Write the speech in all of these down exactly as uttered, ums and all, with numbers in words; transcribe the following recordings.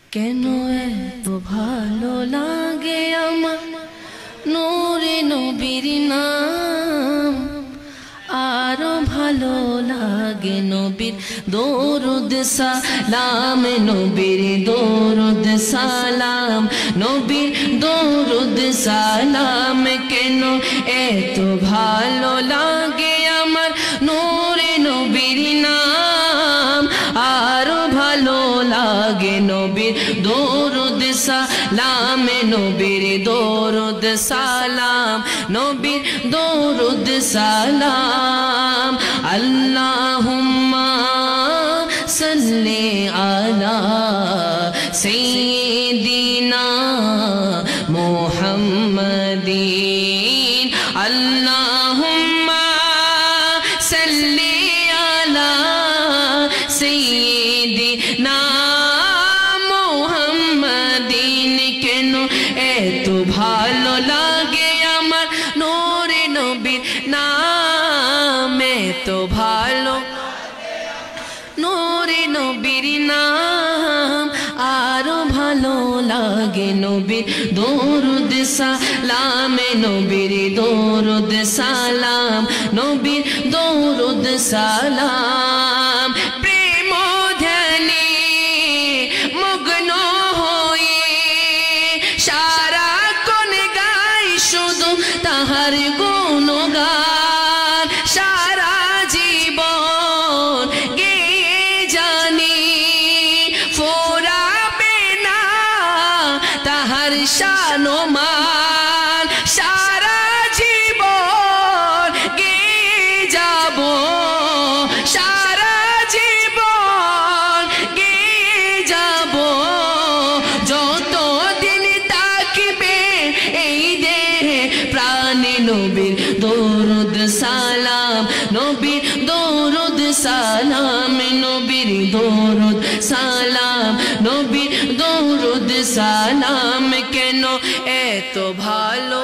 কেন এত ভালো লাগে আমার নূরে নবীর নাম, আরো ভালো লাগে নবীর দরুদ সালাম, নবীর দরুদ সালাম, নবীর দরুদ সালাম। কেন এত ভালো লাগে আমার নূরে নবীর নাম, আরো ভালো লাগে নবীর দরুদ সালাম, নবীর দরুদ সালাম, নবীর দরুদ সালাম। আল্লাহুম্মা সাল্লি আলা সাইয়্যিদিনা মুহাম্মাদিন, আল্লাহুম্মা সাল্লি আলা সাইয়্যিদিনা মুহাম্মাদিন। কেন এত ভালো লাগে আমার নূরে নবীর নাম, এত ভালো নূরে নবীর নাম, আরো ভালো লাগে নবীর দরুদ সালাম, নবীর দরুদ সালাম, নবীর দরুদ সালাম। প্রেম ধ্যানে মগ্ন হয়ে সারাক্ষণ গাই শুধু তাহার গুণগান, সারা জীবন গেয়ে জানি ফোরাবে না তাহার শানমান, সারা জীবন গেয়ে যাব, সারা জীবন গেয়ে যাব, যতদিন থাকবে এই দেহে প্রাণে নবীর দরুদ সালাম, নবীর দরুদ সালাম, নবীর দরুদ সালাম, নবীর দরুদ সালাম। কেন এত ভালো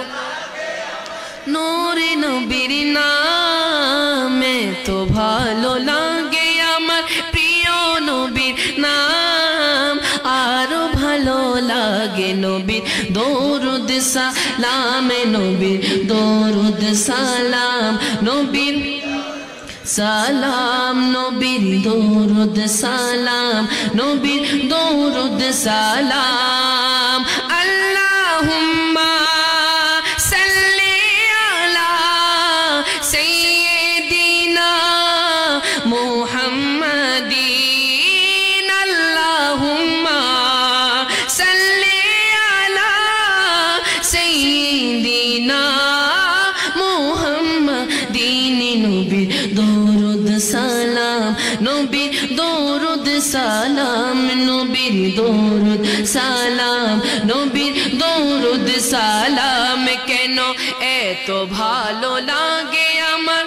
নূরে নবীর নাম, এত ভালো লাগে আমার প্রিয় নবীর নাম, আরো ভালো লাগে নবীর দরুদ সালাম, নবীর দরুদ সালাম, নবীর সালাম, নবীর দরুদ সালাম, নবীর দরুদ সালাম। আল্লাহুম্মা সাল্লি আলা সাইয়্যিদিনা মুহাম্মাদিন, আল্লাহুম্মা সাল্লি আলা সাইয়্যিদিনা মুহাম্মাদিন, নবীর দরুদ সালাম, নবীর দরুদ সালাম, নবীর দরুদ সালাম, নবীর দরুদ সালাম। কেন এত ভালো লাগে আমার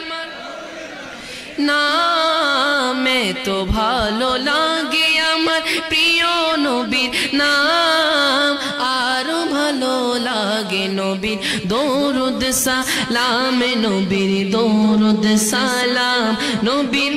নাম, এত ভালো লাগে আমার প্রিয় নবীর নাম, আরো ভালো লাগে নবীর দরুদ সালাম, নবীর দরুদ সালাম, নবীর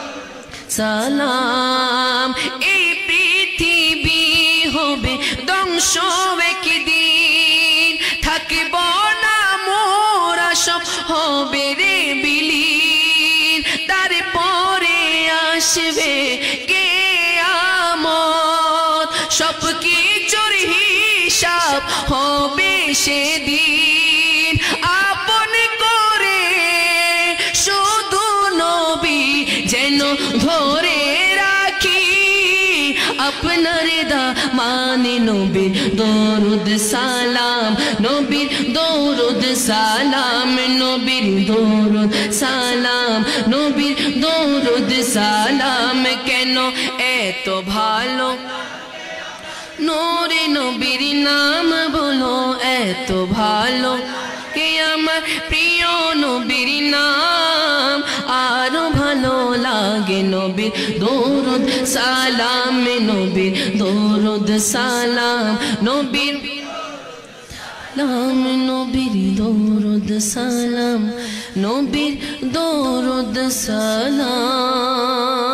সালাম। এই পৃথিবী হবে ধ্বংস একদিন, থাকব না মোরা সব হবে রে বিলীন, তারপরে আসবে কিয়ামত, সব কিছুর হিসাব হবে সেদিন। আপন করে শুধু নবী যেন ধরে রাখি, আপনার দামানে নবীর দরুদ সালাম, নবীর দরুদ সালাম, নবীর দরুদ সালাম, নবীর দরুদ সালাম। কেন এত ভালো নূরে নবীর নাম বলো, এত ভালো কে আমার প্রিয় নবীর নাম, আরো ভালো লাগে নবীর দরুদ সালাম, নবীর দরুদ সালাম, নবীর সালাম, নবীর দরুদ সালাম, নবীর দরুদ সালাম।